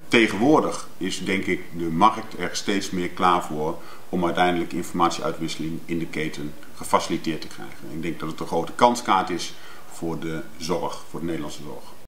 Tegenwoordig is denk ik de markt er steeds meer klaar voor om uiteindelijk informatieuitwisseling in de keten gefaciliteerd te krijgen. Ik denk dat het een grote kanskaart is voor de zorg, voor de Nederlandse zorg.